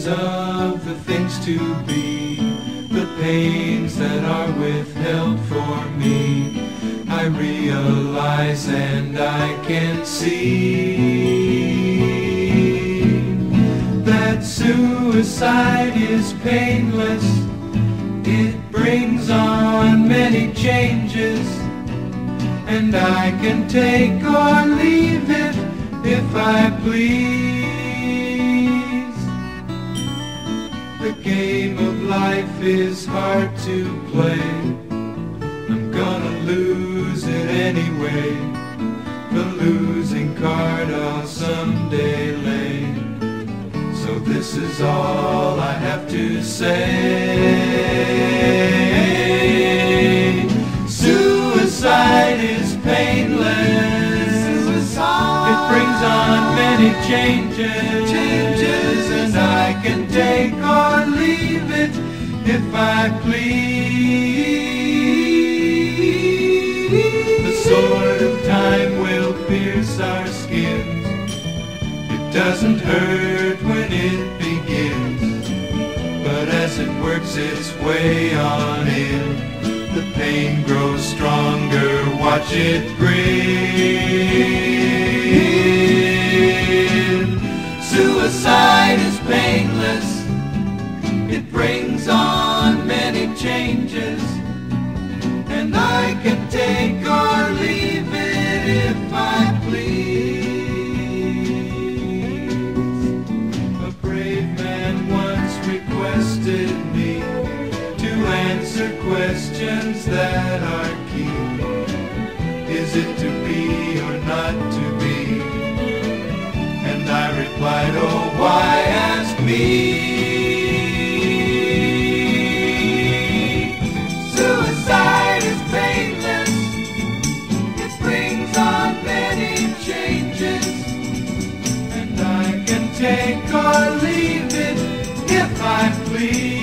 visions of the things to be, the pains that are withheld for me. I realize and I can see that suicide is painless. It brings on many changes, and I can take or leave it if I please. The game of life is hard to play. I'm gonna lose it anyway. The losing card I'll someday lay. So this is all I have to say. Suicide is painless. It brings on many changes, and I can take or leave it if I please. The sword of time will pierce our skins. It doesn't hurt when it begins, but as it works its way on in, the pain grows stronger. Watch it grin. Suicide is painless. It brings on many changes, and I can take or leave it if I please. A brave man once requested me to answer questions that are key. Is it to be or not to be? And I replied, oh, why ask me? Suicide is painless. It brings on many changes, and I can take or leave it if I please.